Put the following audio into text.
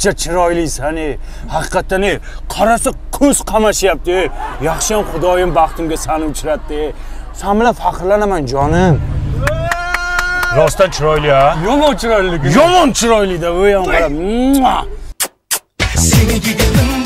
qancha chiroylisan, haqiqatan qarasa ko'z qamashyapti. Yaxshiyam Xudoyim baxtimga seni uchratdi. Sen bilan faxrlanaman jonim. Rostdan chiroyli ha? Yomon chiroyli. Yomon chiroyli-da, bu ham qarab. Seni gidelim